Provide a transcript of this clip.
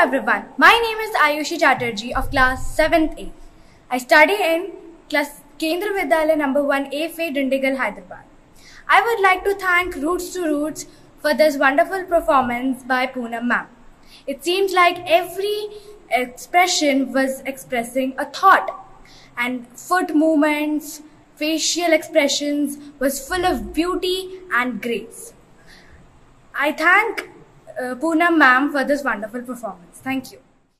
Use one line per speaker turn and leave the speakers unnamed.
everyone, my name is Ayushi Chatterjee of class 7th A. I study in class Kendriya Vidyalaya number 1 AFA Dundigal, Hyderabad. I would like to thank Roots to Roots for this wonderful performance by Poonam ma'am. It seems like every expression was expressing a thought, and foot movements, facial expressions was full of beauty and grace. I thank Poonam ma'am for this wonderful performance. Thank you.